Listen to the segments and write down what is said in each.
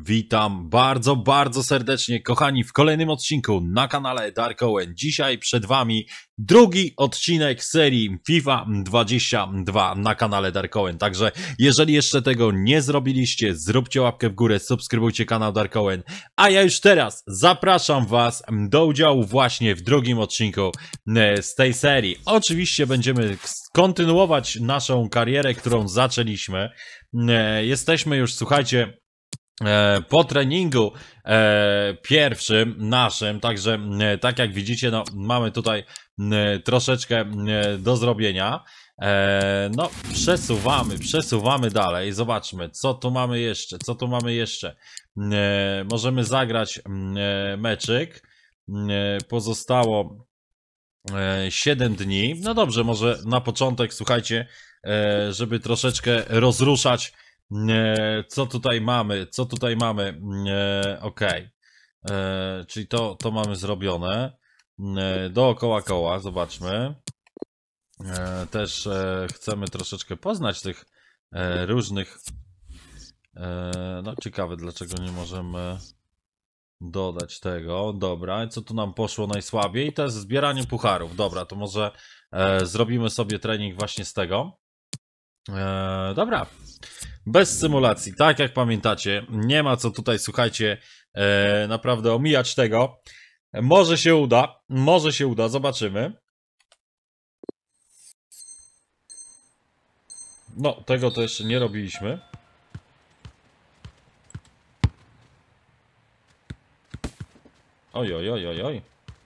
Witam bardzo serdecznie, kochani, w kolejnym odcinku na kanale Dark Owen. Dzisiaj przed wami drugi odcinek serii FIFA 22 na kanale Dark Owen. Także jeżeli jeszcze tego nie zrobiliście, zróbcie łapkę w górę, subskrybujcie kanał Dark Owen. A ja już teraz zapraszam was do udziału właśnie w drugim odcinku z tej serii. Oczywiście będziemy kontynuować naszą karierę, którą zaczęliśmy. Jesteśmy już, słuchajcie, po treningu pierwszym naszym, także tak jak widzicie, no mamy tutaj troszeczkę do zrobienia. No przesuwamy dalej, zobaczmy co tu mamy jeszcze, możemy zagrać meczyk, pozostało 7 dni, no dobrze, może na początek, słuchajcie, żeby troszeczkę rozruszać. Co tutaj mamy? Okej. Czyli to mamy zrobione. Dookoła koła, zobaczmy. Też chcemy troszeczkę poznać tych różnych. No ciekawe, dlaczego nie możemy dodać tego. Dobra, co tu nam poszło najsłabiej? To jest zbieranie pucharów. Dobra, to może zrobimy sobie trening właśnie z tego. Dobra. Bez symulacji, tak jak pamiętacie, nie ma co tutaj, słuchajcie, naprawdę omijać tego. Może się uda, zobaczymy. No, tego to jeszcze nie robiliśmy. Oj.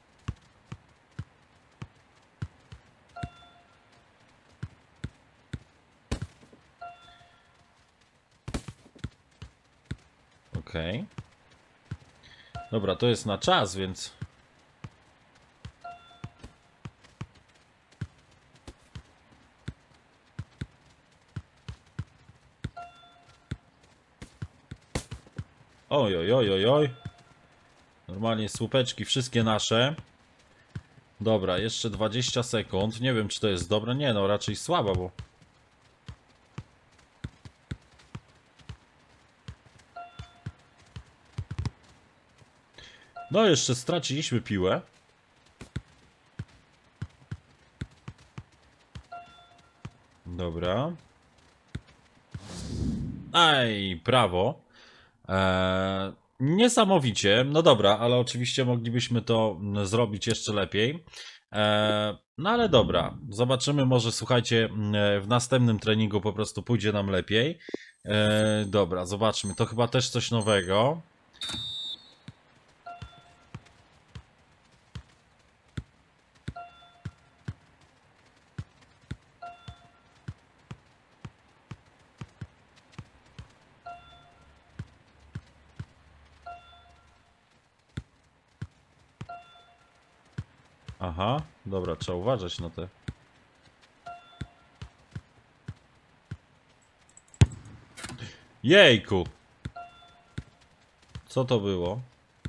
Okej. Dobra, to jest na czas, więc... Oj. Normalnie słupeczki wszystkie nasze. Dobra, jeszcze 20 sekund. Nie wiem, czy to jest dobre. Nie, no raczej słaba, bo... No, jeszcze straciliśmy piłę. Dobra. Aj, prawo. Niesamowicie. No dobra, ale oczywiście moglibyśmy to zrobić jeszcze lepiej. No ale dobra. Zobaczymy, może słuchajcie, w następnym treningu po prostu pójdzie nam lepiej. Dobra, zobaczmy. To chyba też coś nowego. Aha, dobra, trzeba uważać na te. Jejku! Co to było?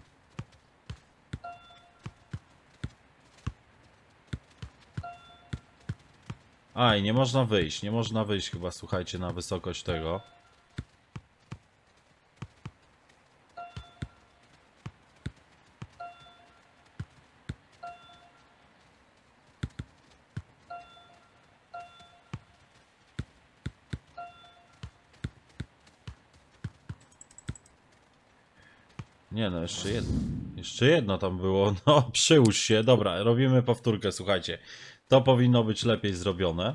Aj, nie można wyjść chyba, słuchajcie, na wysokość tego. Nie no, jeszcze jedno tam było, no przyłóż się, dobra, robimy powtórkę, słuchajcie. To powinno być lepiej zrobione.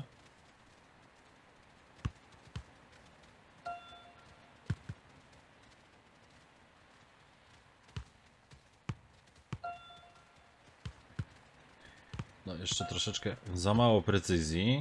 No jeszcze troszeczkę za mało precyzji.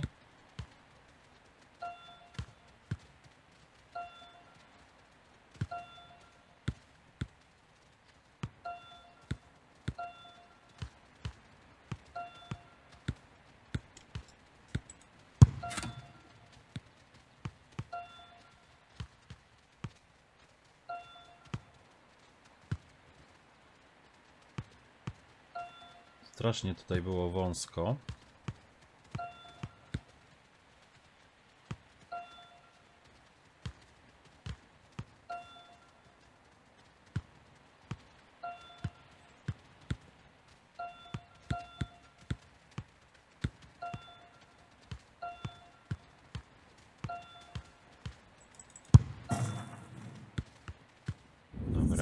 Strasznie tutaj było wąsko.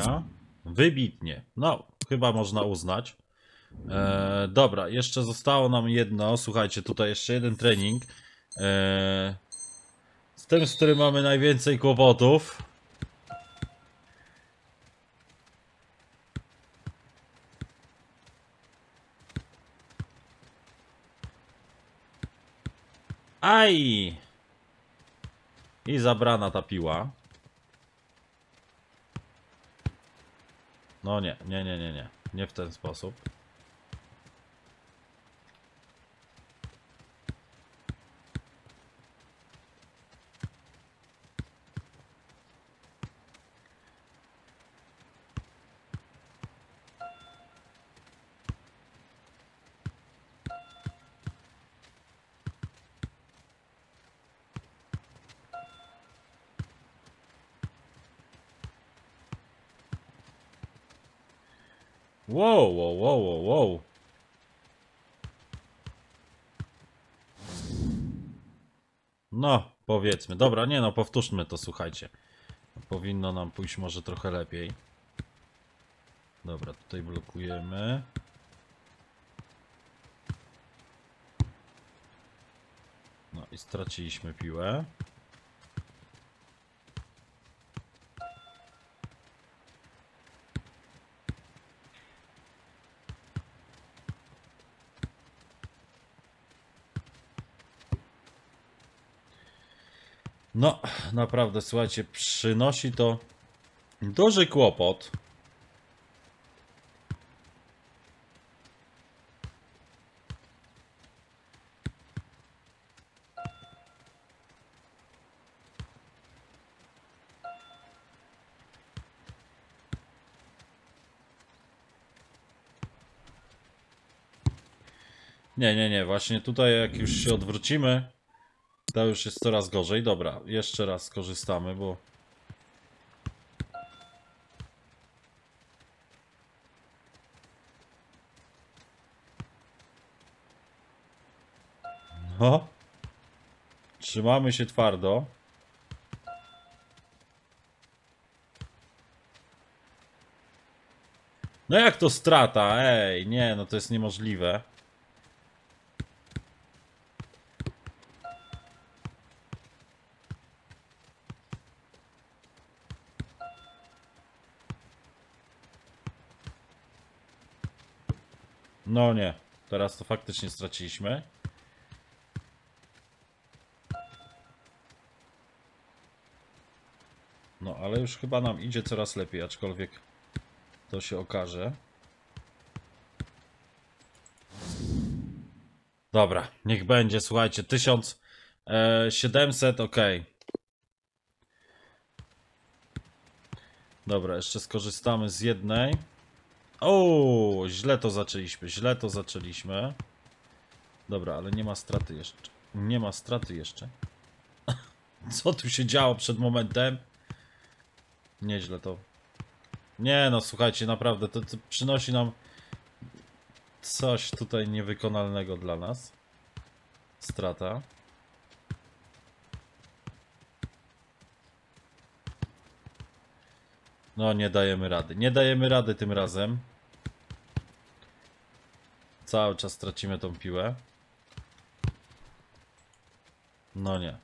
odcinka. Wybitnie. No, chyba można uznać. Dobra, jeszcze zostało nam jedno. Słuchajcie, tutaj jeszcze jeden trening. Z tym, z którym mamy najwięcej kłopotów. Aj! I zabrana ta piła. No nie. Nie w ten sposób. Wow. No, powiedzmy. Dobra, nie no, powtórzmy to, słuchajcie. Powinno nam pójść może trochę lepiej. Dobra, tutaj blokujemy. No i straciliśmy piłę. No, naprawdę, słuchajcie, przynosi to duży kłopot. Nie, właśnie tutaj jak już się odwrócimy, to już jest coraz gorzej. Dobra, jeszcze raz skorzystamy, bo... No. Trzymamy się twardo. No jak to strata? Ej, nie, no to jest niemożliwe. No nie, teraz to faktycznie straciliśmy. No ale już chyba nam idzie coraz lepiej, aczkolwiek to się okaże. Dobra, niech będzie, słuchajcie, 1700, ok. Dobra, jeszcze skorzystamy z jednej. O, źle to zaczęliśmy. Dobra, ale nie ma straty jeszcze. Nie ma straty jeszcze. Co tu się działo przed momentem? Nieźle to. Nie no, słuchajcie, naprawdę, to przynosi nam coś tutaj niewykonalnego dla nas. Strata. No, nie dajemy rady. Nie dajemy rady tym razem. Cały czas tracimy tą piłę. No nie.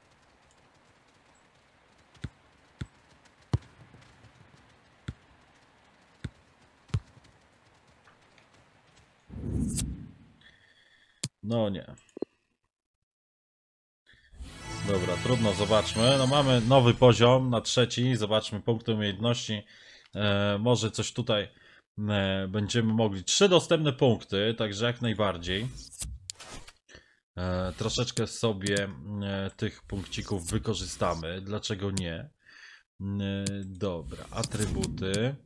No nie. Dobra, trudno, zobaczmy. No mamy nowy poziom na trzeci. Zobaczmy punkty umiejętności. Może coś tutaj będziemy mogli. 3 dostępne punkty, także jak najbardziej. Troszeczkę sobie tych punkcików wykorzystamy. Dlaczego nie? Dobra, atrybuty.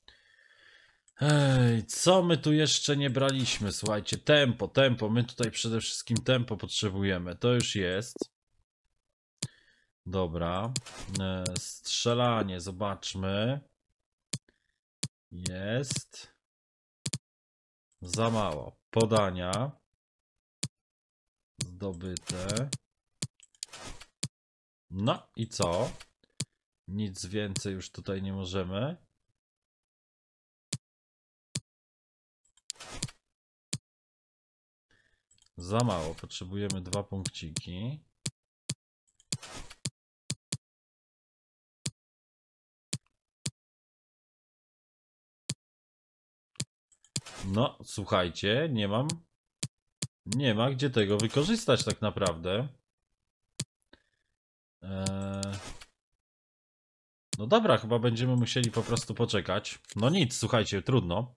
Ej, co my tu jeszcze nie braliśmy? Słuchajcie, tempo. My tutaj przede wszystkim tempo potrzebujemy. To już jest. Dobra. Strzelanie, zobaczmy. Jest. Za mało. Podania. Zdobyte. No i co? Nic więcej już tutaj nie możemy. Za mało, potrzebujemy 2 punkciki. No, słuchajcie, nie ma gdzie tego wykorzystać tak naprawdę. No dobra, chyba będziemy musieli po prostu poczekać. No nic, słuchajcie, trudno.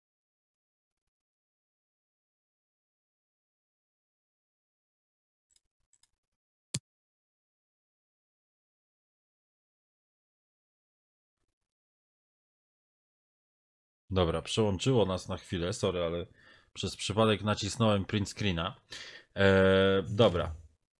Dobra, przełączyło nas na chwilę, sorry, ale przez przypadek nacisnąłem print screena. Dobra.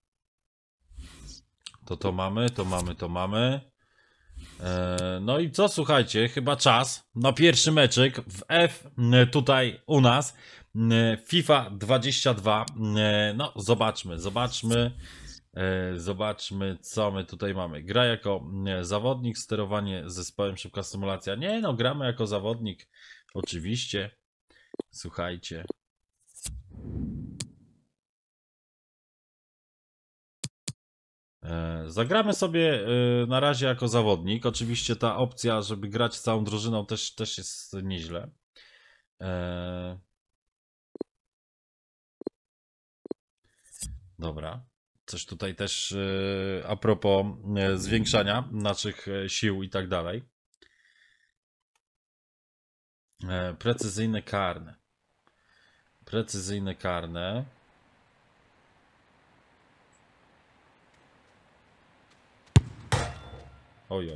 To mamy. No i co, słuchajcie, chyba czas na pierwszy meczek w F tutaj u nas. FIFA 22. No, zobaczmy, co my tutaj mamy. Gra jako zawodnik, sterowanie zespołem, szybka symulacja. Nie no, gramy jako zawodnik, oczywiście. Słuchajcie. Zagramy sobie na razie jako zawodnik. Oczywiście ta opcja, żeby grać całą drużyną też jest nieźle. Dobra. Coś tutaj też a propos zwiększania naszych sił i tak dalej. Precyzyjne karne. Precyzyjne karne. Oj.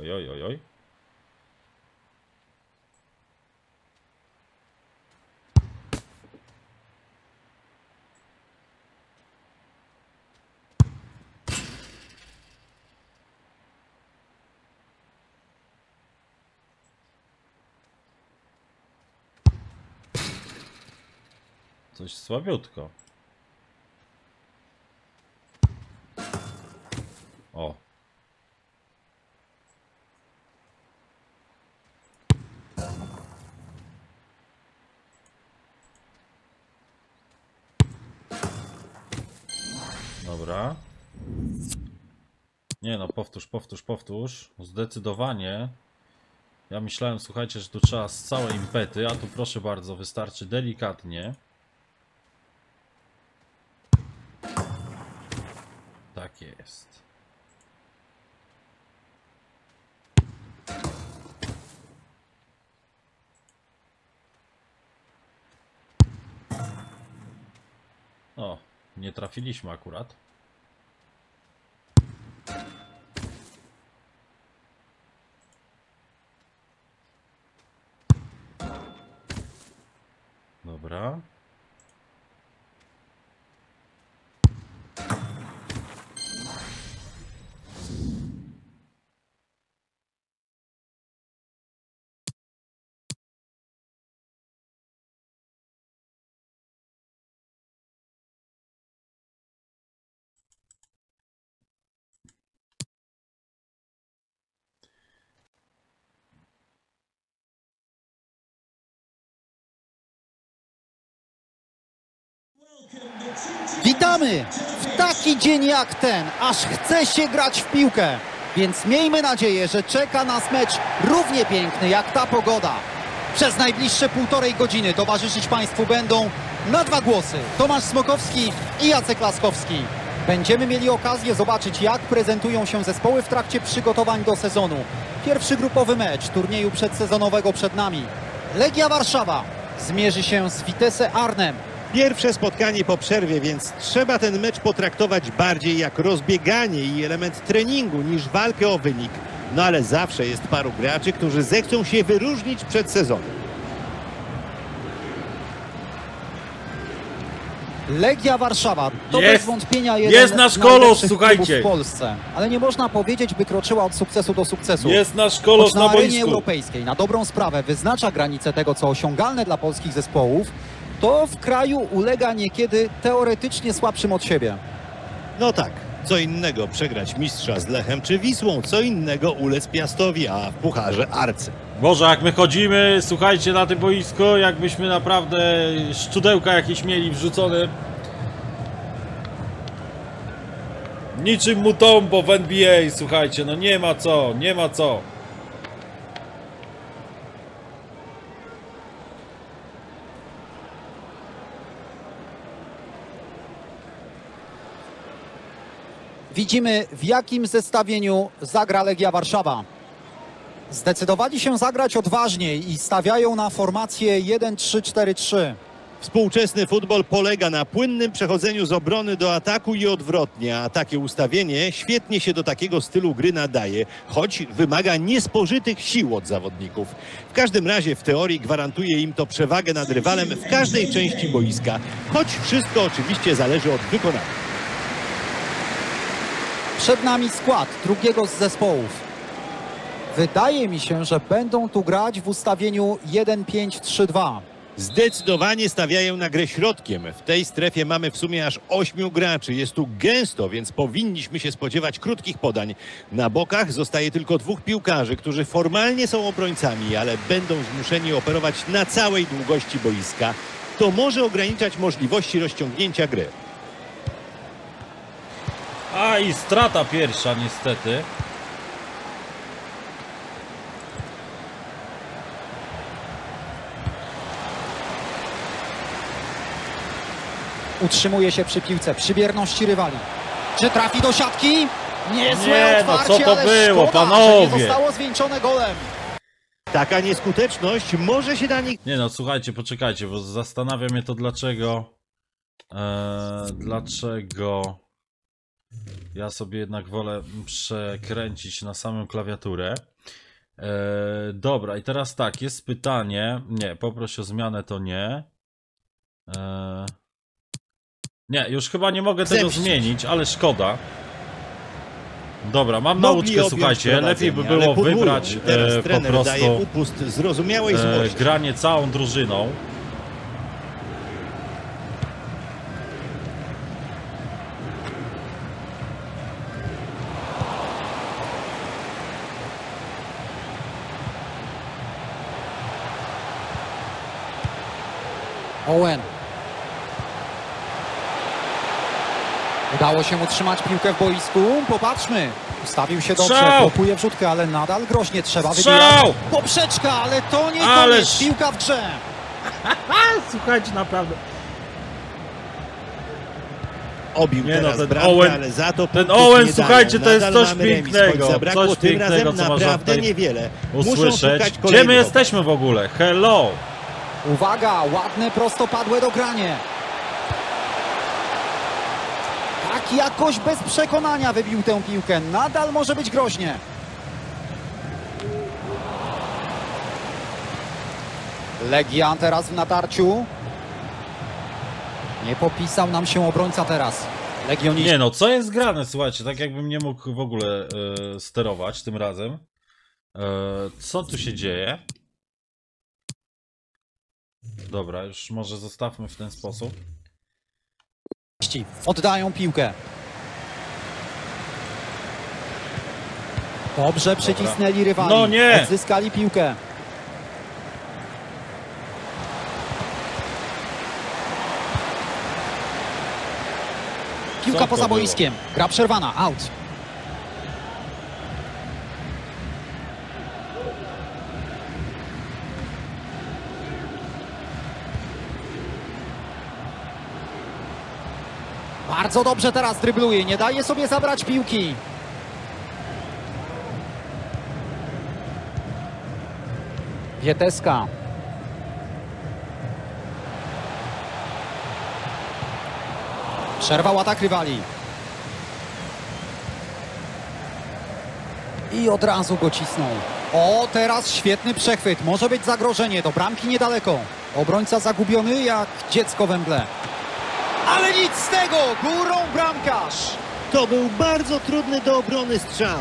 Coś słabiutko. O. Dobra. Nie no, powtórz. Zdecydowanie. Ja myślałem, słuchajcie, że tu trzeba z całej impety, a tu proszę bardzo, wystarczy delikatnie. Tak jest. O, nie trafiliśmy akurat. Dobra. Witamy w taki dzień jak ten, aż chce się grać w piłkę. Więc miejmy nadzieję, że czeka nas mecz równie piękny jak ta pogoda. Przez najbliższe 1,5 godziny towarzyszyć Państwu będą na 2 głosy Tomasz Smokowski i Jacek Laskowski. Będziemy mieli okazję zobaczyć, jak prezentują się zespoły w trakcie przygotowań do sezonu. Pierwszy grupowy mecz turnieju przedsezonowego przed nami. Legia Warszawa zmierzy się z Vitesse Arnhem. Pierwsze spotkanie po przerwie, więc trzeba ten mecz potraktować bardziej jak rozbieganie i element treningu niż walkę o wynik. No ale zawsze jest paru graczy, którzy zechcą się wyróżnić przed sezonem. Legia Warszawa to Jest! bez wątpienia jeden Jest nasz z kolos, najlepszych słuchajcie! klubów w Polsce. Ale nie można powiedzieć, by kroczyła od sukcesu do sukcesu. Jest nasz kolos Choć na na arenie boisku. europejskiej na dobrą sprawę wyznacza granice tego, co osiągalne dla polskich zespołów, to w kraju ulega niekiedy teoretycznie słabszym od siebie. No tak, co innego przegrać mistrza z Lechem czy Wisłą, co innego ulec Piastowi, a w pucharze Arce. Boże, jak my chodzimy, słuchajcie, na tym boisku, jakbyśmy naprawdę szczudełka jakieś mieli wrzucone. Niczym Mutombo w NBA, słuchajcie, no nie ma co, nie ma co. Widzimy, w jakim zestawieniu zagra Legia Warszawa. Zdecydowali się zagrać odważniej i stawiają na formację 1-3-4-3. Współczesny futbol polega na płynnym przechodzeniu z obrony do ataku i odwrotnie, a takie ustawienie świetnie się do takiego stylu gry nadaje, choć wymaga niespożytych sił od zawodników. W każdym razie w teorii gwarantuje im to przewagę nad rywalem w każdej części boiska, choć wszystko oczywiście zależy od wykonania. Przed nami skład drugiego z zespołów. Wydaje mi się, że będą tu grać w ustawieniu 1-5-3-2. Zdecydowanie stawiają na grę środkiem. W tej strefie mamy w sumie aż 8 graczy. Jest tu gęsto, więc powinniśmy się spodziewać krótkich podań. Na bokach zostaje tylko 2 piłkarzy, którzy formalnie są obrońcami, ale będą zmuszeni operować na całej długości boiska. To może ograniczać możliwości rozciągnięcia gry. A i strata pierwsza niestety. Utrzymuje się przy piłce, przy bierności rywali. Czy trafi do siatki? Niezłe Nie, no otwarcie, co to ale było, szkoda, panowie? że nie zostało zwieńczone golem. Taka nieskuteczność może się na nich... Nie no, słuchajcie, poczekajcie, bo zastanawia mnie to dlaczego... dlaczego... Ja sobie jednak wolę przekręcić na samą klawiaturę. Dobra, i teraz tak, jest pytanie... Nie, poproś o zmianę, to nie. Nie, już chyba nie mogę tego zmienić, ale szkoda. Dobra, mam nauczkę, słuchajcie, lepiej by było wybrać po prostu upust zrozumiałej złości. granie całą drużyną. Owen. Udało się utrzymać piłkę w boisku. Popatrzmy. Ustawił się dobrze, Strzał! blokuje wrzutkę, ale nadal groźnie trzeba Strzał! wybijać. Poprzeczka, ale to nie Ależ- koniec. Piłka w grze. Słuchajcie, naprawdę. Obił Nie no, teraz ten bramkę, Owen- ale za to ten punktów Owen, nie słuchajcie, dają. to jest Nadal coś mamy remis, pięknego, choć zabrakło coś tym pięknego, razem co można naprawdę tutaj niewiele. Muszą Usłyszeć. szukać Gdzie my kolejnego. jesteśmy w ogóle? Hello! Uwaga, ładne prostopadłe dogranie. Tak jakoś bez przekonania wybił tę piłkę. Nadal może być groźnie. Legia teraz w natarciu. Nie popisał nam się obrońca teraz. Legionista. Nie no, co jest grane, słuchajcie, tak jakbym nie mógł w ogóle sterować tym razem. Co tu się dzieje? Dobra, już może zostawmy w ten sposób. Oddają piłkę. Dobrze przycisnęli rywali. No nie! Odzyskali piłkę. Piłka Co to poza było? boiskiem. Gra przerwana. Out. Bardzo dobrze teraz drybluje. Nie daje sobie zabrać piłki. Wieteska. Przerwał atak rywali. I od razu go cisnął. O, teraz świetny przechwyt. Może być zagrożenie. Do bramki niedaleko. Obrońca zagubiony jak dziecko we mgle. Ale nic z tego! Górą bramkarz! To był bardzo trudny do obrony strzał.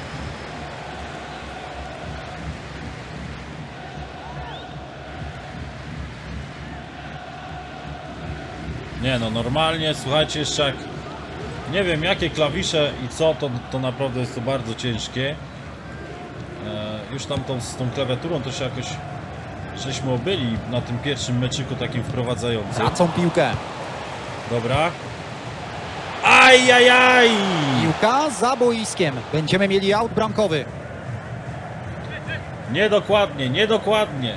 Nie no, normalnie, słuchajcie, jeszcze jak... Nie wiem jakie klawisze i co, to naprawdę jest to bardzo ciężkie. Już tam z tą klawiaturą to się jakoś... Żeśmy obyli na tym pierwszym meczyku takim wprowadzającym. Tracą piłkę. Dobra. A! Ajajaj! Piłka za boiskiem. Będziemy mieli aut bramkowy. Niedokładnie, niedokładnie.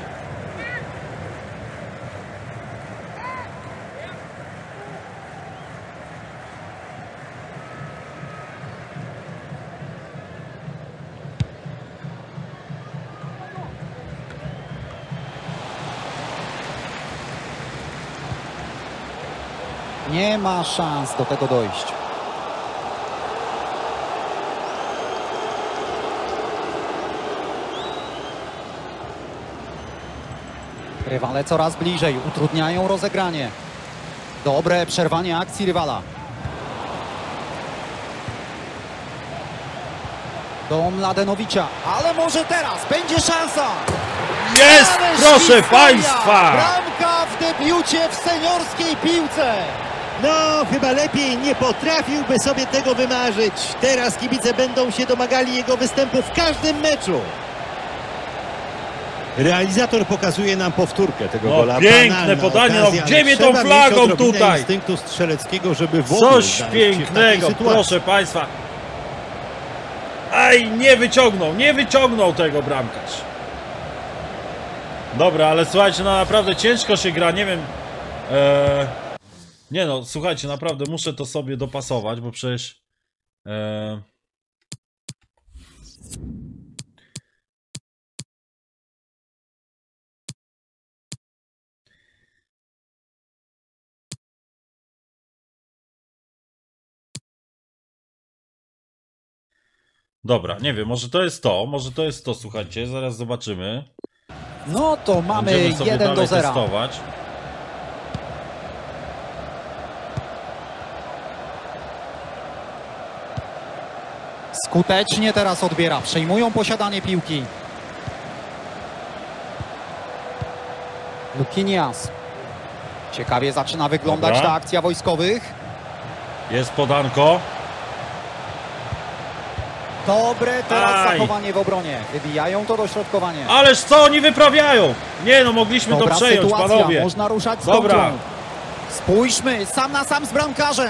Nie ma szans do tego dojść. Rywale coraz bliżej, utrudniają rozegranie. Dobre przerwanie akcji rywala. Do Mladenowicza, ale może teraz będzie szansa. Jest, Ależ proszę historia! państwa! Bramka w debiucie w seniorskiej piłce. No, chyba lepiej nie potrafiłby sobie tego wymarzyć. Teraz kibice będą się domagali jego występu w każdym meczu. Realizator pokazuje nam powtórkę tego gola. Piękne Banalna podanie, okazja, no gdzie ale mnie tą trzeba mieć flagą odrobinę tutaj? instynktu strzeleckiego, żeby w ogóle Coś znaleźć się w takiej pięknego, sytuacji. proszę państwa. Aj, nie wyciągnął tego bramkarz. Dobra, ale słuchajcie, no naprawdę ciężko się gra, nie wiem. Nie no, słuchajcie, naprawdę muszę to sobie dopasować, bo przecież... Dobra, nie wiem, może to jest to, słuchajcie, zaraz zobaczymy. No to mamy Będziemy sobie 1 do dalej 0. testować. Skutecznie teraz odbiera, przejmują posiadanie piłki. Lukinias. Ciekawie zaczyna wyglądać Dobra. ta akcja wojskowych. Jest podanko. Dobre teraz Aj. zachowanie w obronie. Wybijają to dośrodkowanie. Ależ co oni wyprawiają? Nie no, mogliśmy Dobra to przejąć, sytuacja, panowie. można ruszać z Dobra. kontrą. Spójrzmy, sam na sam z bramkarzem.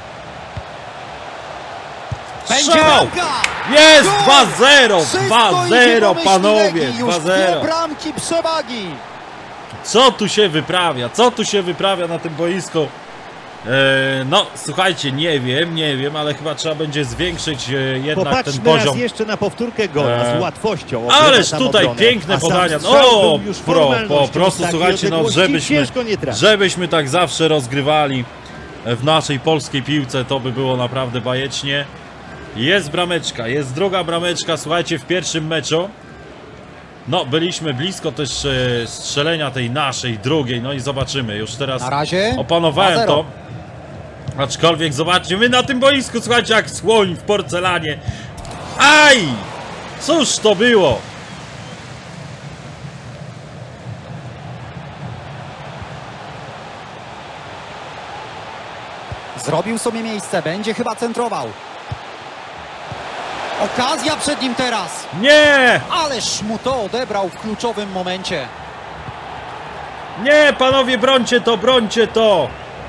Będzie Strzał! bramka! Jest! Gol! 2-0! Wszystko idzie 2-0, do panowie! myśliweki. Już 2-0. 2-0! Bramki przewagi. Co tu się wyprawia? Co tu się wyprawia na tym boisku? No, słuchajcie, nie wiem, ale chyba trzeba będzie zwiększyć jednak Popatrzmy ten poziom. raz jeszcze na powtórkę gola z łatwością. Ależ Tam tutaj obronę. piękne A sam podania. strzał O, był już po formalnością. prostu Z takiej słuchajcie, no odległości ciężko nie trafić. żebyśmy tak zawsze rozgrywali w naszej polskiej piłce, to by było naprawdę bajecznie. Jest brameczka, jest druga brameczka, słuchajcie, w pierwszym meczu. No, byliśmy blisko też strzelenia tej naszej drugiej, no i zobaczymy, już teraz Na razie opanowałem 2-0. to. Aczkolwiek zobaczcie, my na tym boisku, słuchajcie, jak słoń w porcelanie. Aj! Cóż to było? Zrobił sobie miejsce, będzie chyba centrował. Okazja przed nim teraz. Nie! Ależ mu to odebrał w kluczowym momencie. Nie, panowie, brońcie to, brońcie to!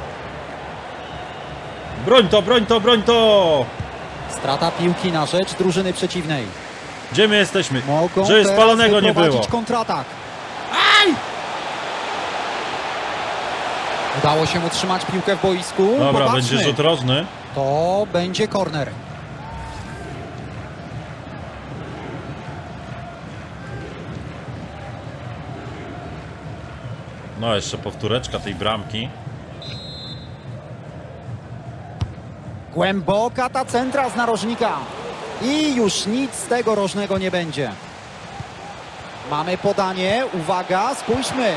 Broń to, broń to, broń to! Strata piłki na rzecz drużyny przeciwnej. Gdzie my jesteśmy? Mogą Że teraz spalonego nie było. wyprowadzić kontratak. Aj! Udało się utrzymać piłkę w boisku. Dobra, Popatrzmy. będzie rzut rożny. To będzie korner. No, jeszcze powtóreczka tej bramki. Głęboka ta centra z narożnika. I już nic z tego rożnego nie będzie. Mamy podanie. Uwaga, spójrzmy.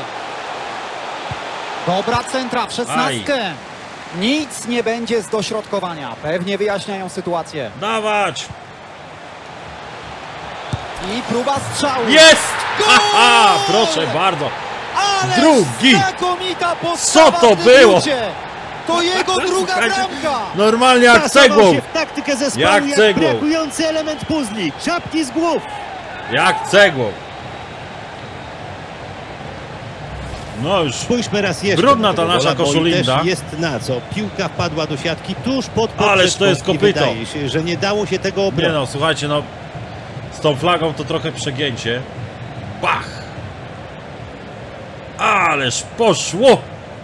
Dobra centra w 16. Nic nie będzie z dośrodkowania. Pewnie wyjaśniają sytuację. Dawać! I próba strzału. Jest! Gol! Haha, proszę bardzo. Ależ Drugi! znakomita postawa Co to w było? debiucie. To jego druga Słuchajcie, bramka. Normalnie jak Pasował cegłą. się w taktykę zespołu Jak jak cegłą. brakujący element puzli. Czapki z głów. Jak cegłą. No już Spójrzmy raz jeszcze. brudna na ta tego nasza gola, bo i koszulinda. też jest na co. Piłka wpadła do siatki tuż pod poprzeczką. Ależ to jest i kopyto. Wydaje się, że nie dało się tego Nie obronić. no, słuchajcie, no z tą flagą to trochę przegięcie. Bach! Ależ poszło!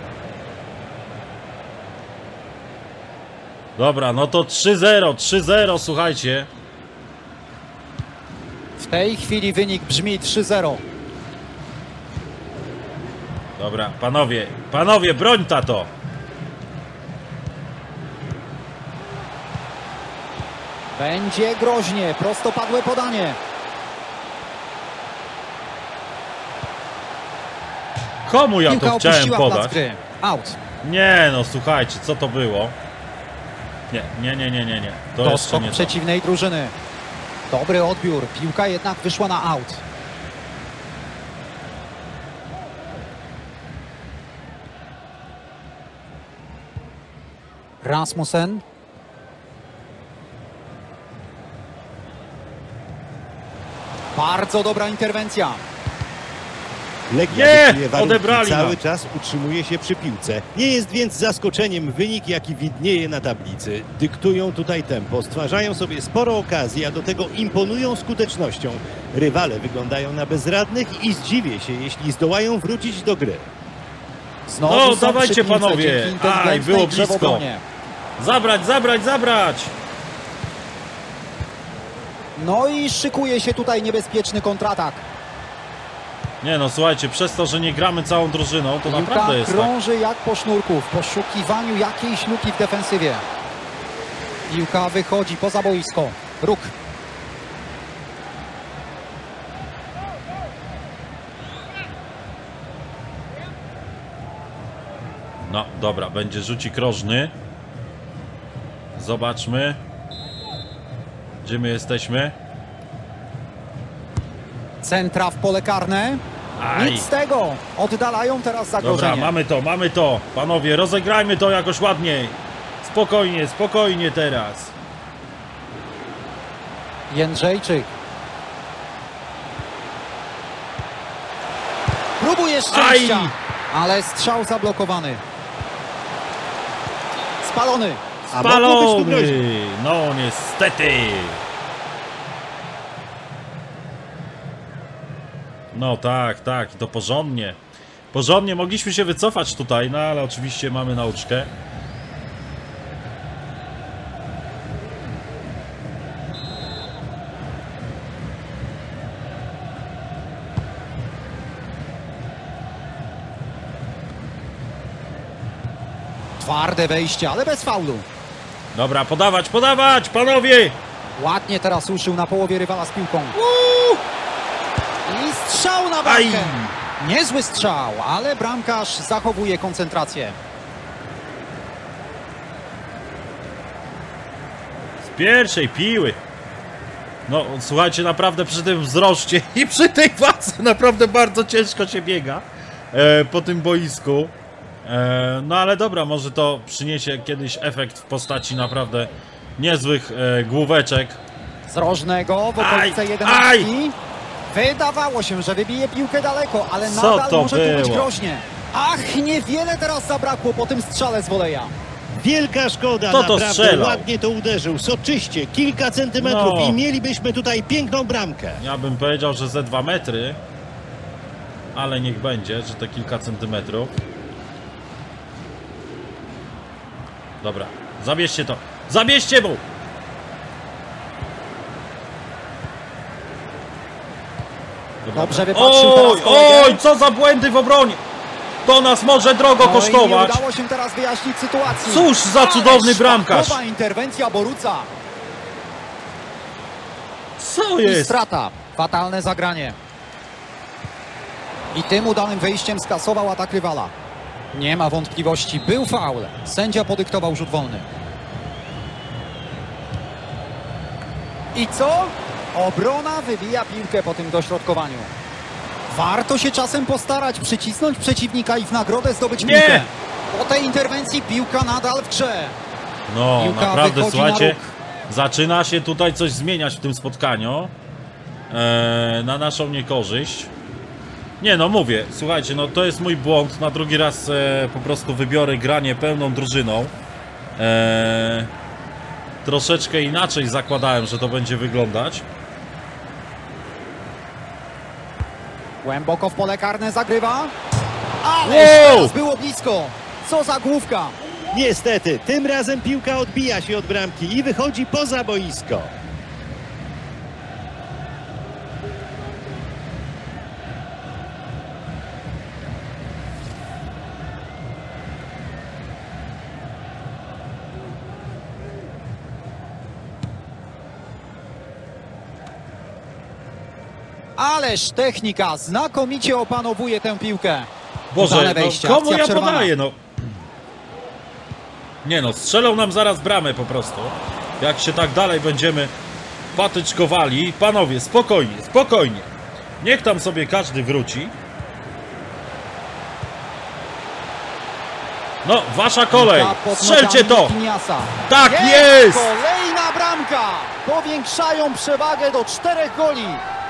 Dobra, no to 3-0, 3-0, słuchajcie. W tej chwili wynik brzmi 3-0. Dobra, panowie, broń tato! Będzie groźnie, prostopadłe podanie. Komu ja Piłka to chciałem opuściła plac podać? gry. Out. Nie no, słuchajcie, co to było? Nie. To jeszcze Doskok nie to. przeciwnej drużyny. Dobry odbiór. Piłka jednak wyszła na out. Rasmussen. Bardzo dobra interwencja. Legia Nie! dyktuje warunki, Odebrali cały nam. czas utrzymuje się przy piłce. Nie jest więc zaskoczeniem wynik, jaki widnieje na tablicy. Dyktują tutaj tempo, stwarzają sobie sporo okazji, a do tego imponują skutecznością. Rywale wyglądają na bezradnych i zdziwię się, jeśli zdołają wrócić do gry. Znowu No, są dawajcie, przy piłce panowie. dzięki inteligentnej Aj, było grze w blisko. obronie. Zabrać! No i szykuje się tutaj niebezpieczny kontratak. Nie no, słuchajcie, przez to, że nie gramy całą drużyną, to Piłka naprawdę jest tak. krąży jak po sznurku w poszukiwaniu jakiejś luki w defensywie. Piłka wychodzi poza boisko. Róg. No, dobra, będzie rzucik rożny. Zobaczmy. Gdzie my jesteśmy? Centra w pole karne. Aj. Nic z tego. Oddalają teraz zagrożenie. Dobra, mamy to. Panowie, rozegrajmy to jakoś ładniej. Spokojnie teraz. Jędrzejczyk. Próbuje szczęścia, ale strzał zablokowany. Spalony. A mogło być tu groźnie. Spalony! No niestety. No tak, i to porządnie. Porządnie, mogliśmy się wycofać tutaj, no ale oczywiście mamy nauczkę. Twarde wejście, ale bez faulu. Dobra, podawać, panowie! Ładnie teraz ruszył na połowie rywala z piłką. I strzał na bramkę. Aj! Niezły strzał, ale bramkarz zachowuje koncentrację. Z pierwszej piły. No, słuchajcie, naprawdę przy tym wzroście i przy tej wadze naprawdę bardzo ciężko się biega po tym boisku. No ale dobra, może to przyniesie kiedyś efekt w postaci naprawdę niezłych główeczek. Z rożnego w okolice 11. Wydawało się, że wybije piłkę daleko, ale Co nadal to może tu być było? groźnie. Ach, niewiele teraz zabrakło po tym strzale z woleja. Wielka szkoda, Kto to naprawdę strzelał? ładnie to uderzył, soczyście, kilka centymetrów No. i mielibyśmy tutaj piękną bramkę. Ja bym powiedział, że ze 2 metry, ale niech będzie, że te kilka centymetrów. Dobra, zabierzcie mu! Dobra. Dobrze wypatrzył teraz kolegę. Oj, co za błędy w obronie! To nas może drogo No i nie kosztować. udało się teraz wyjaśnić sytuacji. Cóż za cudowny Ależ bramkarz. fachowa interwencja Boruca. Co I jest? strata. Fatalne zagranie. I tym udanym wejściem skasował atak rywala. Nie ma wątpliwości. Był faul. Sędzia podyktował rzut wolny. I co? Obrona wybija piłkę po tym dośrodkowaniu. Warto się czasem postarać, przycisnąć przeciwnika i w nagrodę zdobyć Nie! piłkę. Po tej interwencji piłka nadal w grze. No, Piłka naprawdę, wychodzi słuchajcie, na róg. zaczyna się tutaj coś zmieniać w tym spotkaniu. Na naszą niekorzyść. Nie no, mówię, słuchajcie, no to jest mój błąd. Na drugi raz po prostu wybiorę granie pełną drużyną. Troszeczkę inaczej zakładałem, że to będzie wyglądać. Głęboko w pole karne zagrywa. Ale Wow! teraz było blisko. Co za główka. Niestety, tym razem piłka odbija się od bramki i wychodzi poza boisko. Ależ technika znakomicie opanowuje tę piłkę. Boże, Udane no, wejście, komu akcja ja przerwana. podaję, no? Nie no, strzelą nam zaraz bramę po prostu. Jak się tak dalej będziemy patyczkowali. Panowie, spokojnie, spokojnie. Niech tam sobie każdy wróci. No, wasza kolej. Piłka pod Strzelcie nogami to. Marquinhasa. Tak jest! Kolejna bramka. Powiększają przewagę do 4 goli.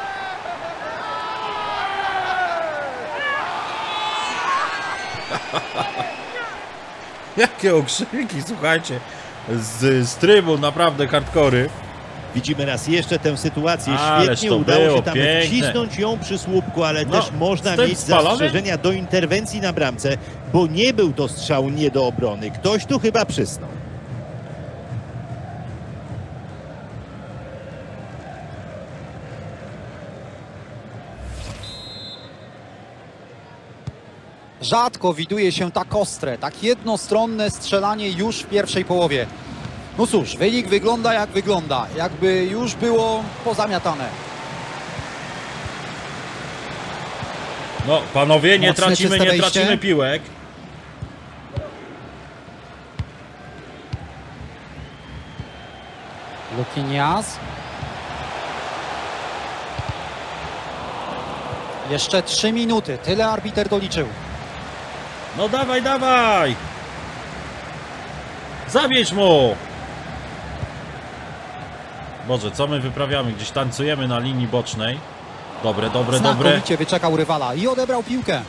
Jakie okrzyki, słuchajcie. Z trybun, naprawdę hardkory. Widzimy raz jeszcze tę sytuację. Ależ Świetnie to udało było się tam piękne. wcisnąć ją przy słupku, ale No, też można z tym mieć spalonym? zastrzeżenia do interwencji na bramce, bo nie był to strzał nie do obrony. Ktoś tu chyba przysnął. Rzadko widuje się tak ostre, tak jednostronne strzelanie już w pierwszej połowie. No cóż, wynik wygląda jak wygląda, jakby już było pozamiatane. No, panowie, nie Mocne, tracimy, czyste nie wejście. tracimy piłek. Luquinhas. Jeszcze 3 minuty, tyle arbiter doliczył. No dawaj, dawaj! Zabierz mu! Boże, co my wyprawiamy? Gdzieś tańcujemy na linii bocznej. Dobre, dobre, dobre. Znakomicie wyczekał rywala i odebrał piłkę.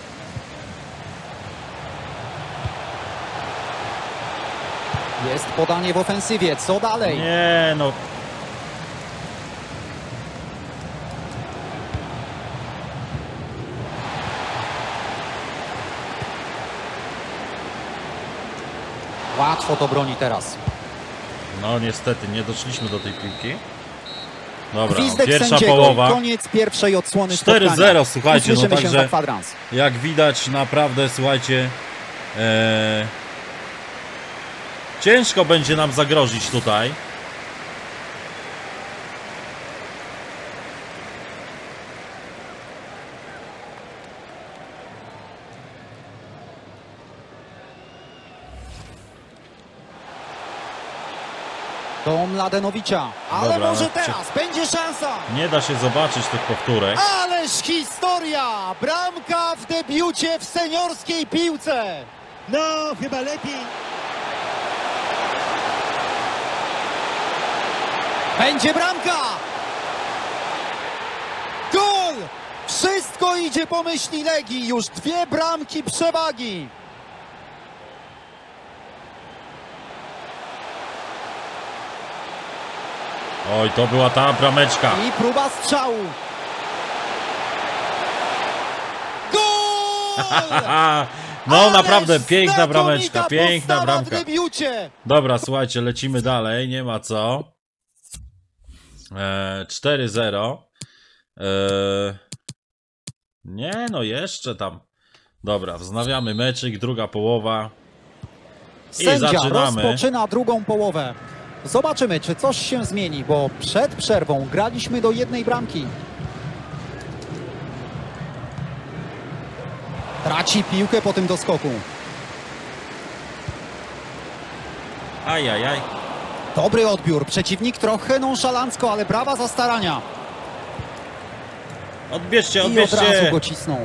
Jest podanie w ofensywie, co dalej? Nie, no. Łatwo to broni teraz. No niestety, nie doszliśmy do tej piłki. Dobra, Gwizdek pierwsza sędziego, połowa. koniec pierwszej odsłony 4-0, słuchajcie, no Usłyszymy się za także kwadrans. jak widać naprawdę, słuchajcie, ciężko będzie nam zagrozić tutaj. Do Mladenowicza, ale Dobra, może no, teraz będzie szansa. Nie da się zobaczyć tych powtórek. Ależ historia! Bramka w debiucie w seniorskiej piłce. No, chyba lepiej. Będzie bramka! Gol! Wszystko idzie po myśli Legii. Już 2 bramki przewagi. Oj, to była ta brameczka. I próba strzału. Gol! No Ależ naprawdę, piękna znakomita brameczka, piękna postawa bramka. w debiucie. Dobra, słuchajcie, lecimy dalej, nie ma co. 4-0. Nie, no jeszcze tam. Dobra, wznawiamy meczyk, druga połowa. I Sędzia zaczynamy. rozpoczyna drugą połowę. Zobaczymy, czy coś się zmieni, bo przed przerwą graliśmy do 1 bramki. Traci piłkę po tym doskoku. Ajajaj. Dobry odbiór. Przeciwnik trochę nonszalancko, ale brawa za starania. Odbierzcie, I od odbierzcie. razu go cisnął.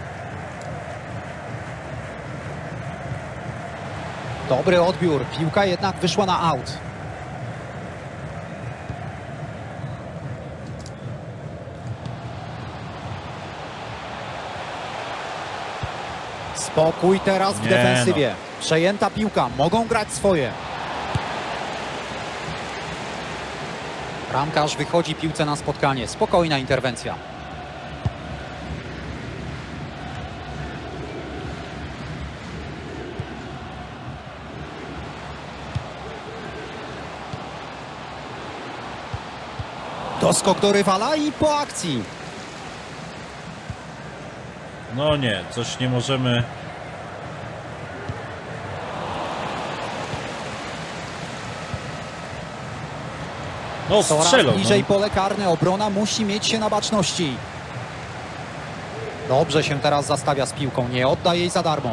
Dobry odbiór. Piłka jednak wyszła na aut. Spokój teraz w Nie defensywie. Przejęta piłka, mogą grać swoje. Bramkarz wychodzi piłce na spotkanie. Spokojna interwencja. Doskok do rywala i po akcji. No nie, coś nie możemy... No Coraz strzelą. bliżej pole karne. Obrona musi mieć się na baczności. Dobrze się teraz zastawia z piłką. Nie odda jej za darmo.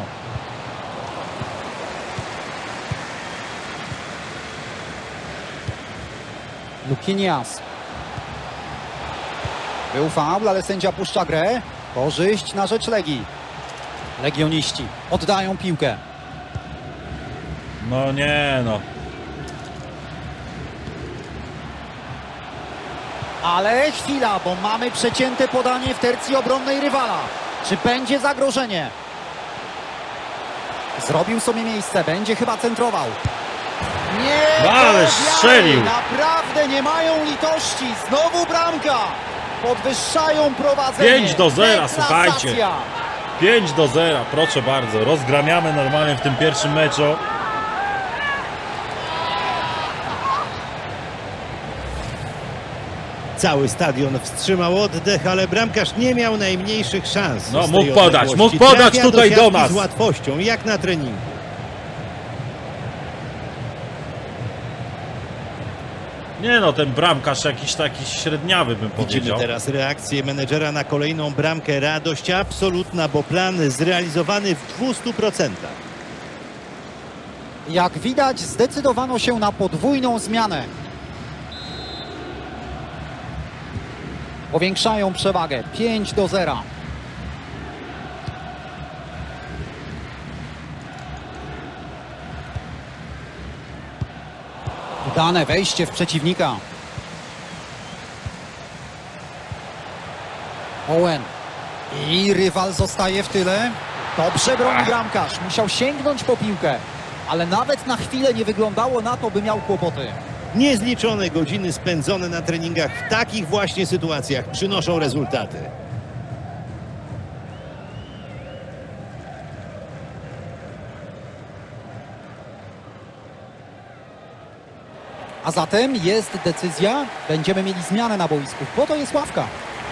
Lukinias. Był faul, ale sędzia puszcza grę. Korzyść na rzecz Legii. Legioniści oddają piłkę. No nie, no. Ale chwila, bo mamy przecięte podanie w tercji obronnej rywala. Czy będzie zagrożenie? Zrobił sobie miejsce, będzie chyba centrował. Nie, Ale strzelił! Naprawdę nie mają litości. Znowu bramka. Podwyższają prowadzenie. 5-0, słuchajcie. Deklasacja. 5-0, proszę bardzo. Rozgramiamy normalnie w tym pierwszym meczu. Cały stadion wstrzymał oddech, ale bramkarz nie miał najmniejszych szans. No, z tej mógł podać odległości. tutaj Trafia do siatki nas. z łatwością, jak na treningu. Nie no, ten bramkarz jakiś taki średniawy, bym Widzimy powiedział. teraz reakcję menedżera na kolejną bramkę. Radość absolutna, bo plan zrealizowany w 200%. Jak widać, zdecydowano się na podwójną zmianę. Powiększają przewagę. 5-0. Udane wejście w przeciwnika. Owen. I rywal zostaje w tyle. Dobrze broni bramkarz. Musiał sięgnąć po piłkę. Ale nawet na chwilę nie wyglądało na to, by miał kłopoty. Niezliczone godziny spędzone na treningach w takich właśnie sytuacjach przynoszą rezultaty. A zatem jest decyzja. Będziemy mieli zmianę na boisku. Po to jest ławka.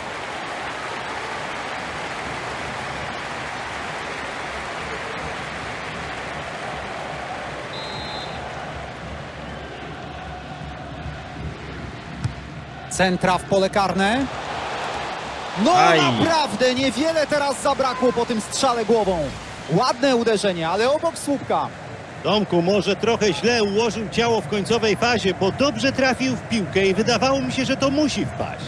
Centra w pole karne. No Aj. naprawdę niewiele teraz zabrakło po tym strzale głową. Ładne uderzenie, ale obok słupka. Tomku, może trochę źle ułożył ciało w końcowej fazie, bo dobrze trafił w piłkę i wydawało mi się, że to musi wpaść.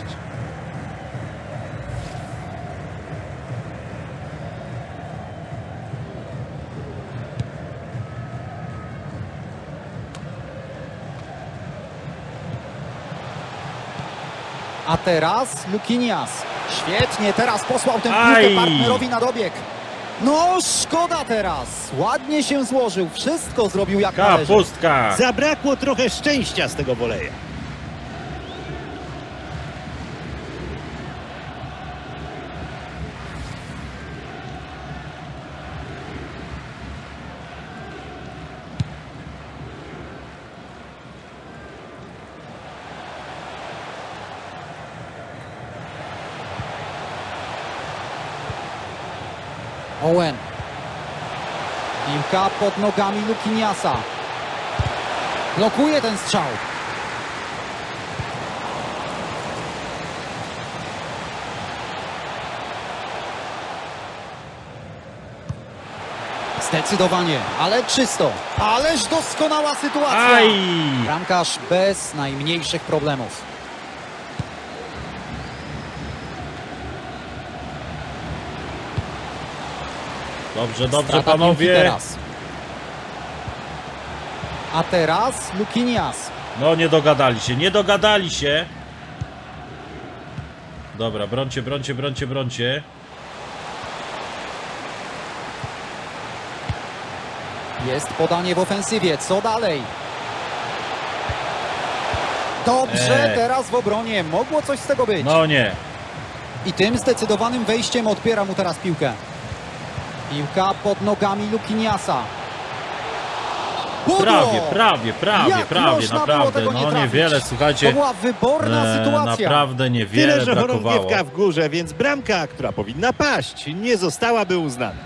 A teraz Lukinias. Świetnie, teraz posłał tę Aj. piłkę partnerowi na dobieg. No szkoda teraz. Ładnie się złożył. Wszystko zrobił jak należy. Kapustka! Zabrakło trochę szczęścia z tego woleja. Owen. Piłka pod nogami Lukiniasa. Blokuje ten strzał. Zdecydowanie, ale czysto. Ależ doskonała sytuacja. Aj! Bramkarz bez najmniejszych problemów. Dobrze, dobrze, Strata piłki panowie. teraz. A teraz Lukinias. No nie dogadali się, nie dogadali się. Dobra, brońcie, brońcie, brońcie, brońcie. Jest podanie w ofensywie, co dalej? Dobrze, teraz w obronie, mogło coś z tego być. No nie. I tym zdecydowanym wejściem odbiera mu teraz piłkę. Piłka pod nogami Lukiniasa. Prawie, naprawdę. No niewiele, słuchajcie. To była wyborna sytuacja. Naprawdę niewiele Tyle, że brakowało. chorągiewka w górze, więc bramka, która powinna paść, nie zostałaby uznana.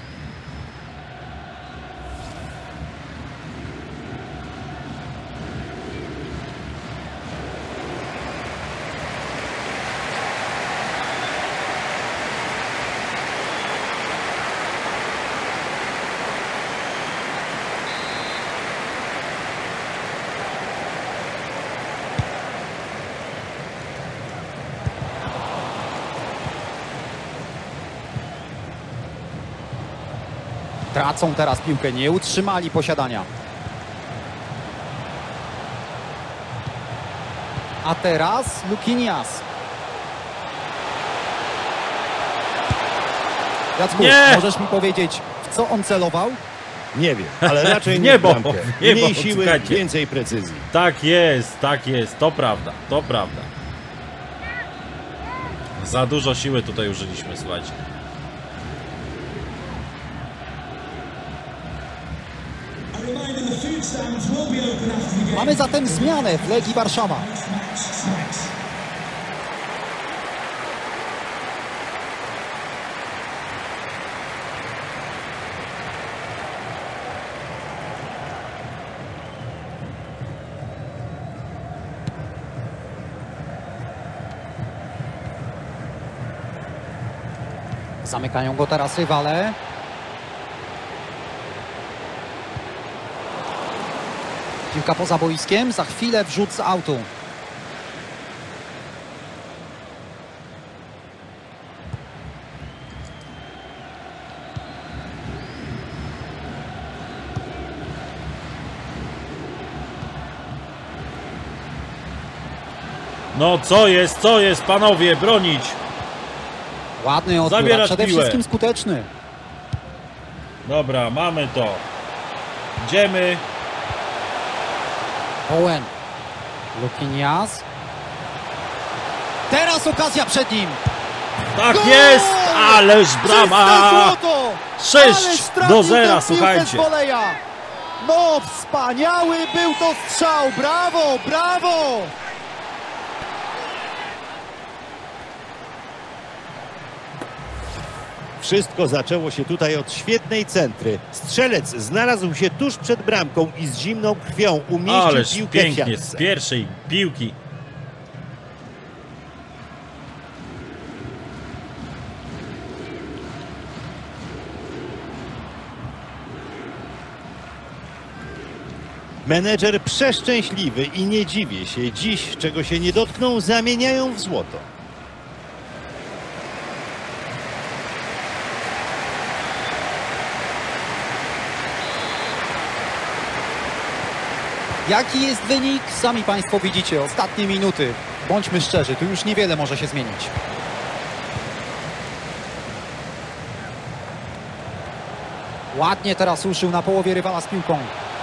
Tracą teraz piłkę, nie utrzymali posiadania. A teraz Lukinias. Jacku, możesz mi powiedzieć, w co on celował? Nie wiem, ale raczej W nie niebo, w bramkę. w niebo, Mniej siły, słuchajcie. więcej precyzji. Tak jest, to prawda, to prawda. Za dużo siły tutaj użyliśmy, słuchajcie. Mamy zatem zmianę w Legii Warszawa. Zamykają go teraz rywale. Piłka poza boiskiem, za chwilę wrzut z autu. No co jest, panowie, bronić. Ładny odbiór, Zabierać przede piłę. wszystkim skuteczny. Dobra, mamy to. Idziemy. Owen. Lukinias. Teraz okazja przed nim. Tak Gol! jest, ależ brama. Czyste złoto! 6-0, słuchajcie. No wspaniały był to strzał, brawo, brawo! Wszystko zaczęło się tutaj od świetnej centry. Strzelec znalazł się tuż przed bramką i z zimną krwią umieścił Ależ piłkę w pięknie, z siatce. pierwszej piłki. Menedżer przeszczęśliwy i nie dziwię się. Dziś, czego się nie dotkną, zamieniają w złoto. Jaki jest wynik? Sami Państwo widzicie, ostatnie minuty. Bądźmy szczerzy, tu już niewiele może się zmienić. Ładnie teraz ruszył na połowie rywala z piłką.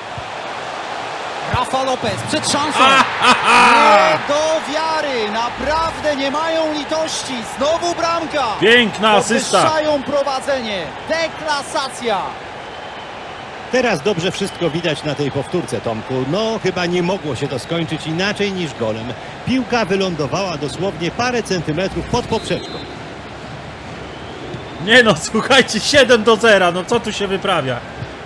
Rafa Lopez przed szansą. Nie do wiary, naprawdę nie mają litości. Znowu bramka. Piękna asysta. Podwyższają prowadzenie. Deklasacja. Teraz dobrze wszystko widać na tej powtórce, Tomku. No, chyba nie mogło się to skończyć inaczej niż golem. Piłka wylądowała dosłownie parę centymetrów pod poprzeczką. Nie no, słuchajcie, 7-0, no co tu się wyprawia?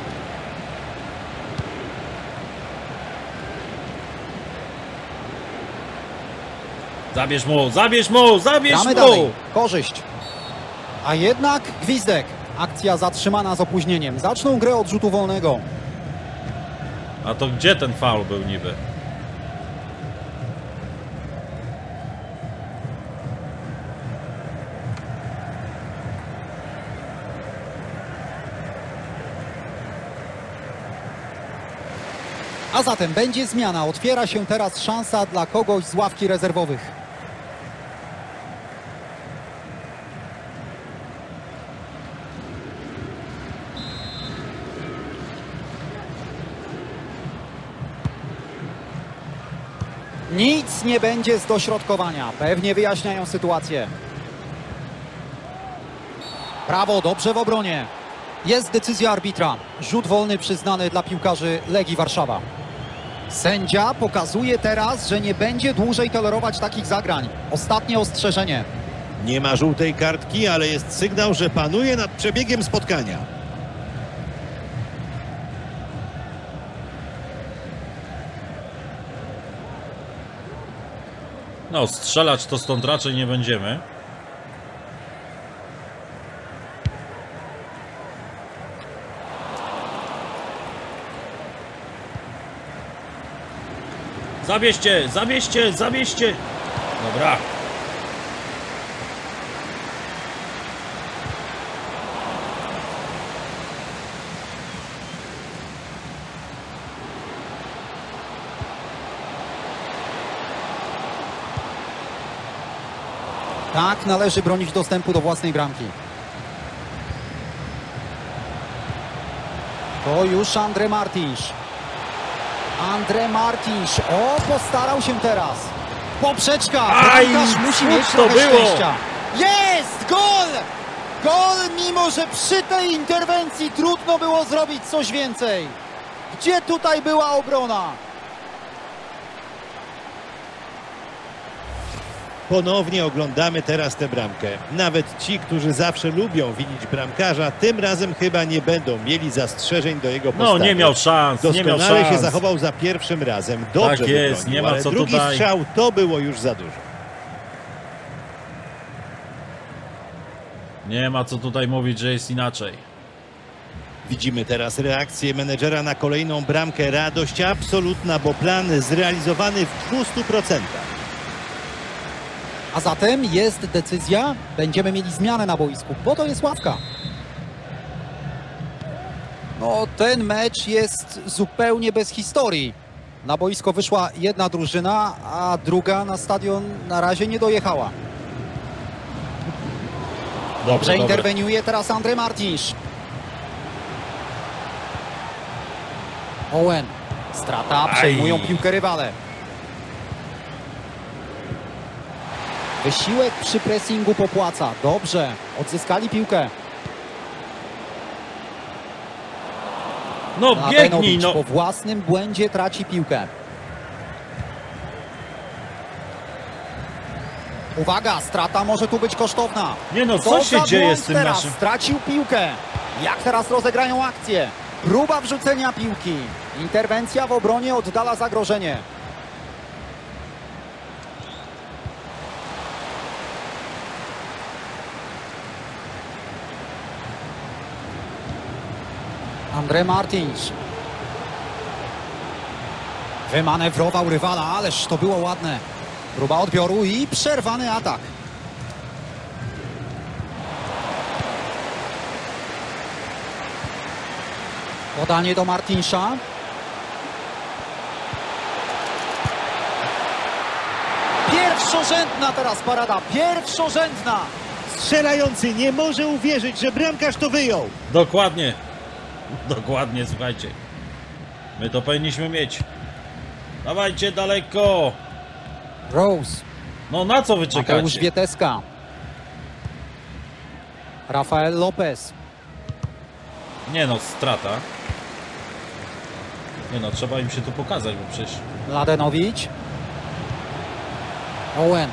Zabierz mu, zabierz mu, zabierz Gramy mu! dalej. Korzyść. A jednak gwizdek. Akcja zatrzymana z opóźnieniem. Zaczną grę od rzutu wolnego. A to gdzie ten faul był niby? A zatem będzie zmiana. Otwiera się teraz szansa dla kogoś z ławki rezerwowych. Nic nie będzie z dośrodkowania. Pewnie wyjaśniają sytuację. Brawo, dobrze w obronie. Jest decyzja arbitra. Rzut wolny przyznany dla piłkarzy Legii Warszawa. Sędzia pokazuje teraz, że nie będzie dłużej tolerować takich zagrań. Ostatnie ostrzeżenie. Nie ma żółtej kartki, ale jest sygnał, że panuje nad przebiegiem spotkania. No, strzelać to stąd raczej nie będziemy. Zabieźcie, zabieźcie, zabieźcie. Dobra. Tak, należy bronić dostępu do własnej bramki. To już André Martins. André Martins. O, postarał się teraz. Poprzeczka. Aj, Bramkarz musi mieć to trochę było. szczęścia. Jest! Gol! Gol, mimo że przy tej interwencji trudno było zrobić coś więcej. Gdzie tutaj była obrona? Ponownie oglądamy teraz tę bramkę. Nawet ci, którzy zawsze lubią winić bramkarza, tym razem chyba nie będą mieli zastrzeżeń do jego postawy. No, nie miał szans, nie miał Doskonale szans. się zachował za pierwszym razem. Dobrze Tak jest, wybronił, nie ma ale co drugi tutaj. strzał to było już za dużo. Nie ma co tutaj mówić, że jest inaczej. Widzimy teraz reakcję menedżera na kolejną bramkę. Radość absolutna, bo plan zrealizowany w 200%. A zatem jest decyzja. Będziemy mieli zmianę na boisku, bo to jest ławka. No, ten mecz jest zupełnie bez historii. Na boisko wyszła jedna drużyna, a druga na stadion na razie nie dojechała. Dobrze interweniuje teraz André Martins. Owen. Strata, przejmują piłkę rywale. Wysiłek przy pressingu popłaca. Dobrze, odzyskali piłkę. No biegnij, no. Po własnym błędzie traci piłkę. Uwaga, strata może tu być kosztowna. Nie no, co się dzieje z tym teraz? naszym... Stracił piłkę. Jak teraz rozegrają akcję? Próba wrzucenia piłki. Interwencja w obronie oddala zagrożenie. André Martins. Wymanewrował rywala, ależ to było ładne. Próba odbioru i przerwany atak. Podanie do Martinsa. Pierwszorzędna teraz parada, pierwszorzędna. Strzelający nie może uwierzyć, że bramkarz to wyjął. Dokładnie. Dokładnie, słuchajcie. My to powinniśmy mieć. Dawajcie daleko. Rose. No na co wy Mateusz czekacie? Wieteska. Rafael Lopez. Nie no, strata. Nie no, trzeba im się tu pokazać, bo przecież... Mladenowicz. Owen.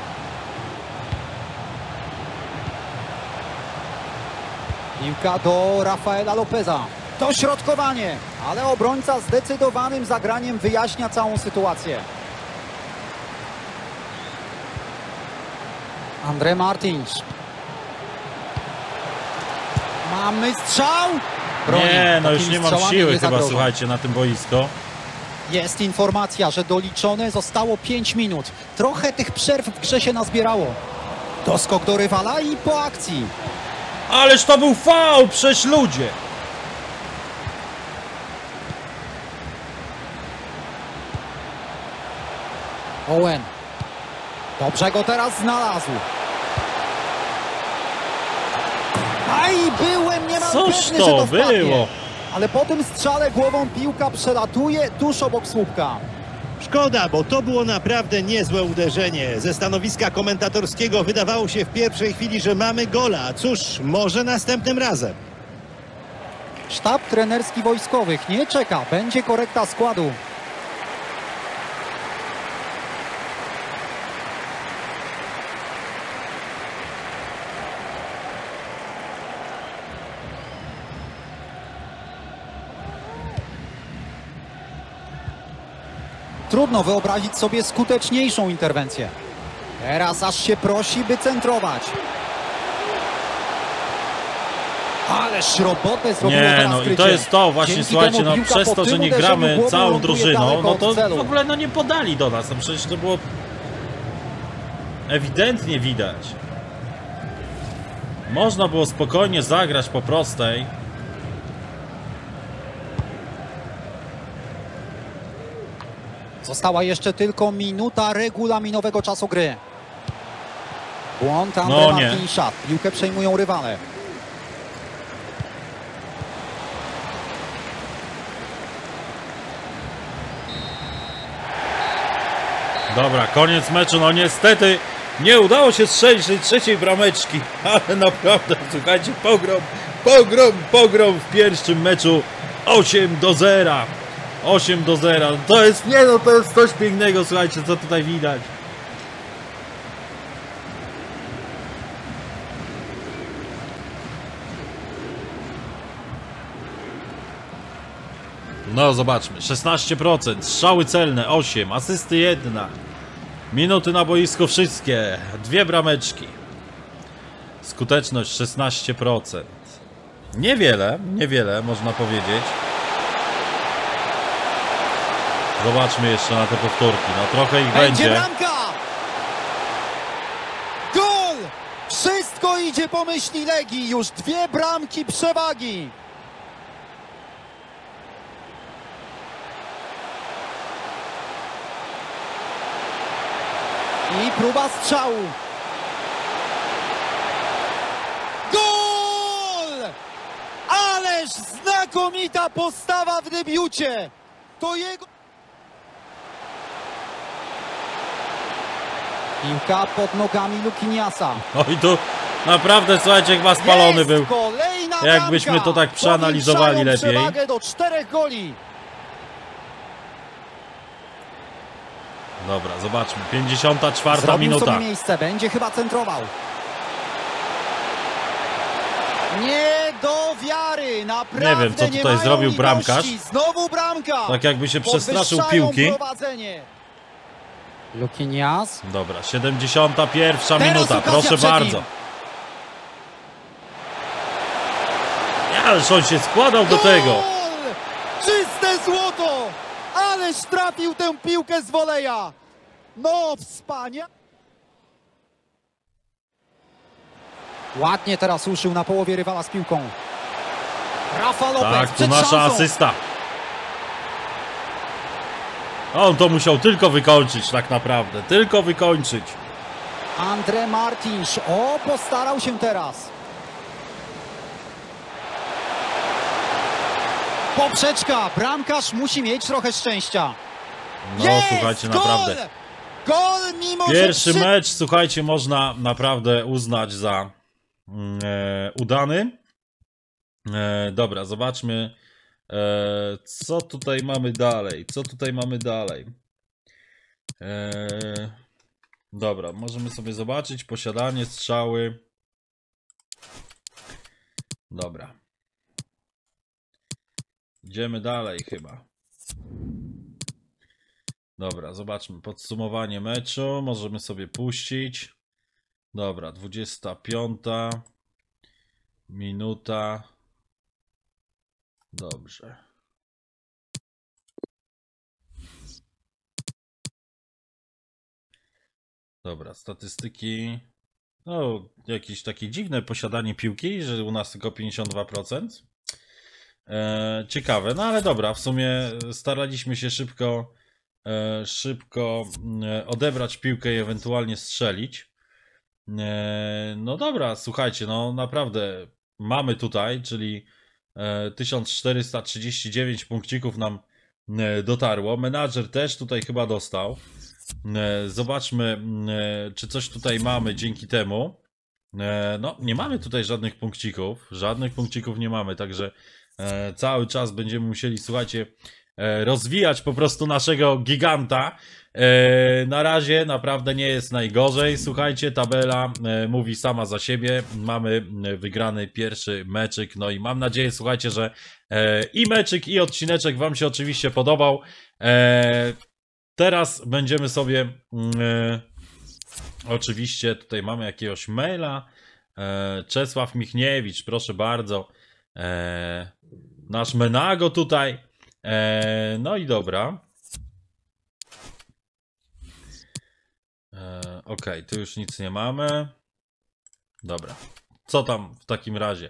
Piłka do Rafaela Lopeza. Dośrodkowanie, ale obrońca zdecydowanym zagraniem wyjaśnia całą sytuację. André Martins. Mamy strzał. Broni. Nie, no już Takimi nie mam strzałami siły nie chyba, zagrożą. słuchajcie, na tym boisko. Jest informacja, że doliczone zostało 5 minut. Trochę tych przerw w grze się nazbierało. Doskok do rywala i po akcji. Ależ to był faul, przecież ludzie! Owen. Dobrze go teraz znalazł. Aj, byłem niemal Cóż pewny, to że to wpadnie. było? Ale po tym strzale głową piłka przelatuje tuż obok słupka. Szkoda, bo to było naprawdę niezłe uderzenie. Ze stanowiska komentatorskiego wydawało się w pierwszej chwili, że mamy gola. Cóż, może następnym razem. Sztab trenerski wojskowych nie czeka, będzie korekta składu. Trudno wyobrazić sobie skuteczniejszą interwencję. Teraz aż się prosi, by centrować. Ależ robotę zrobiło Nie, teraz no i krycie. to jest to właśnie, Dzięki słuchajcie, temu no piłka przez po to, że tym nie uderzeniu gramy głową całą ląduje drużyną, daleko no od to celu. w ogóle no nie podali do nas, no przecież to było ewidentnie widać. Można było spokojnie zagrać po prostej. Została jeszcze tylko minuta regulaminowego czasu gry. Błąd Andre No nie. Martinsza. Piłkę przejmują rywale. Dobra, koniec meczu, no niestety nie udało się strzelić tej trzeciej brameczki, ale naprawdę, słuchajcie, pogrom w pierwszym meczu 8-0. 8-0. To jest, nie no, to jest coś pięknego, słuchajcie, co tutaj widać. No zobaczmy, 16%, strzały celne 8, asysty 1, minuty na boisko wszystkie, 2 brameczki, skuteczność 16%. Niewiele można powiedzieć. Zobaczmy jeszcze na te powtórki, no trochę ich będzie. Bramka! Gol! Wszystko idzie po myśli Legii, już 2 bramki przewagi. I próba strzału. Gol! Ależ znakomita postawa w debiucie. To jego... Piłka pod nogami Lukiniasa. Oj, tu naprawdę, słuchajcie, chyba spalony był. Kolejna Jakbyśmy bramka. to tak przeanalizowali Powiększają lepiej. przewagę do 4 goli. Dobra, zobaczmy, 54 Zrobił minuta. sobie miejsce, będzie chyba centrował. Nie do wiary, naprawdę Nie wiem, co tutaj mają zrobił litości. bramkarz. Znowu bramka. Tak jakby się przestraszył Podwyższają piłki. prowadzenie. Lukinias. Dobra, 71 Teraz minuta, okazja proszę przed bardzo. nim. Ależ on się składał do tego. Gol! Czyste złoto! Ależ trafił tę piłkę z woleja. No, wspaniale. Ładnie teraz ruszył na połowie rywala z piłką. Rafa Lopez Tak, tu przed nasza szansą. asysta. On to musiał tylko wykończyć tak naprawdę. Tylko wykończyć. Andre Martins. O, postarał się teraz. Poprzeczka. Bramkarz musi mieć trochę szczęścia. No Jest! słuchajcie, Gol! naprawdę. Gol mimo Pierwszy że... mecz, słuchajcie, można naprawdę uznać za udany. Dobra, zobaczmy, co tutaj mamy dalej. Dobra, możemy sobie zobaczyć posiadanie, strzały. Dobra. Idziemy dalej chyba. Dobra, zobaczmy podsumowanie meczu. Możemy sobie puścić. Dobra, 25 minuta. Dobrze. Dobra, statystyki. No, jakieś takie dziwne posiadanie piłki, że u nas tylko 52%. Ciekawe, no ale dobra, w sumie staraliśmy się szybko odebrać piłkę i ewentualnie strzelić. No dobra, słuchajcie, no naprawdę mamy tutaj, czyli 1439 punkcików nam dotarło. Menadżer też tutaj chyba dostał. Zobaczmy, czy coś tutaj mamy dzięki temu. No, nie mamy tutaj żadnych punkcików. Żadnych punkcików nie mamy, także cały czas będziemy musieli, słuchajcie, rozwijać po prostu naszego giganta. Na razie naprawdę nie jest najgorzej. Słuchajcie, tabela mówi sama za siebie. Mamy wygrany pierwszy meczyk. No i mam nadzieję, słuchajcie, że i meczyk, i odcineczek wam się oczywiście podobał. Teraz będziemy sobie oczywiście, tutaj mamy jakiegoś maila. Czesław Michniewicz, proszę bardzo. Nasz Menago tutaj. No i dobra. Okej, tu już nic nie mamy. Dobra. Co tam w takim razie?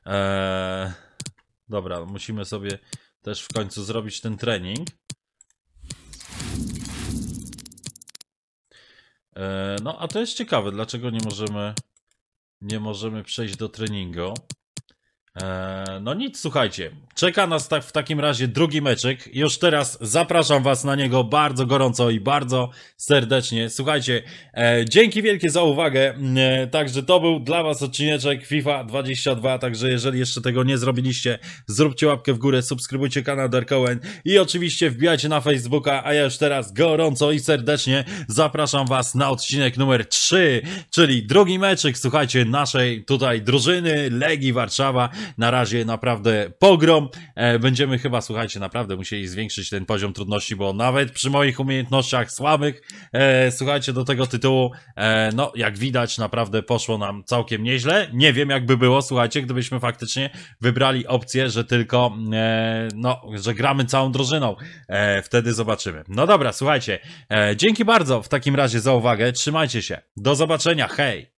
Dobra, musimy sobie też w końcu zrobić ten trening. No, a to jest ciekawe, dlaczego nie możemy przejść do treningu. No nic, słuchajcie, czeka nas w takim razie drugi meczyk. Już teraz zapraszam was na niego bardzo gorąco i bardzo serdecznie. Słuchajcie, dzięki wielkie za uwagę. Także to był dla was odcineczek FIFA 22. Także jeżeli jeszcze tego nie zrobiliście, zróbcie łapkę w górę, subskrybujcie kanał Darkowen i oczywiście wbijajcie na Facebooka. A ja już teraz gorąco i serdecznie zapraszam was na odcinek numer 3, czyli drugi meczyk, słuchajcie, naszej tutaj drużyny Legii Warszawa. Na razie naprawdę pogrom. Będziemy chyba, słuchajcie, naprawdę musieli zwiększyć ten poziom trudności, bo nawet przy moich umiejętnościach słabych, słuchajcie, do tego tytułu, no jak widać, naprawdę poszło nam całkiem nieźle. Nie wiem, jakby było, słuchajcie, gdybyśmy faktycznie wybrali opcję, że tylko, no, że gramy całą drużyną. Wtedy zobaczymy. No dobra, słuchajcie, dzięki bardzo w takim razie za uwagę. Trzymajcie się. Do zobaczenia. Hej!